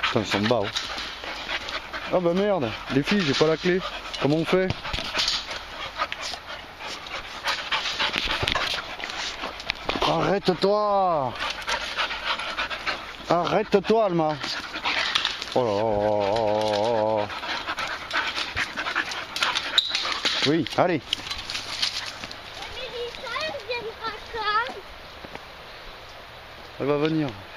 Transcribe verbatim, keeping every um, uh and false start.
Putain, ils sont bas. Oh. Ah bah merde, les filles, j'ai pas la clé. Comment on fait? Arrête-toi! Arrête-toi, Alma! Oh là là. Oui, allez. Elle va venir.